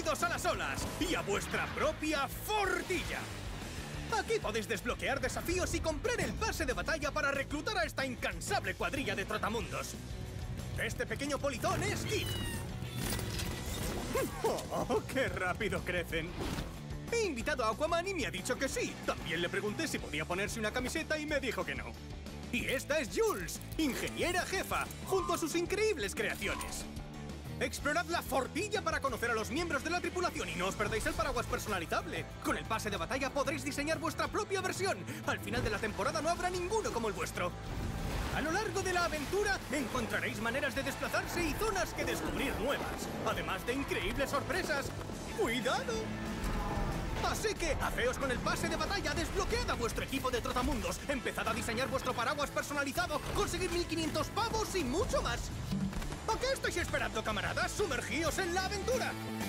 Bienvenidos a las olas y a vuestra propia fortilla. Aquí podéis desbloquear desafíos y comprar el pase de batalla para reclutar a esta incansable cuadrilla de trotamundos. Este pequeño polizón es Kit. ¡Oh, qué rápido crecen! He invitado a Aquaman y me ha dicho que sí. También le pregunté si podía ponerse una camiseta y me dijo que no. Y esta es Jules, ingeniera jefa, junto a sus increíbles creaciones. Explorad la fortilla para conocer a los miembros de la tripulación y no os perdáis el paraguas personalizable. Con el pase de batalla podréis diseñar vuestra propia versión. Al final de la temporada no habrá ninguno como el vuestro. A lo largo de la aventura encontraréis maneras de desplazarse y zonas que descubrir nuevas, además de increíbles sorpresas. ¡Cuidado! Así que, hacéos con el pase de batalla, desbloquead a vuestro equipo de trotamundos, empezad a diseñar vuestro paraguas personalizado, conseguir 1500 pavos y mucho más. ¿A qué estáis esperando, camaradas? ¡Sumergíos en la aventura!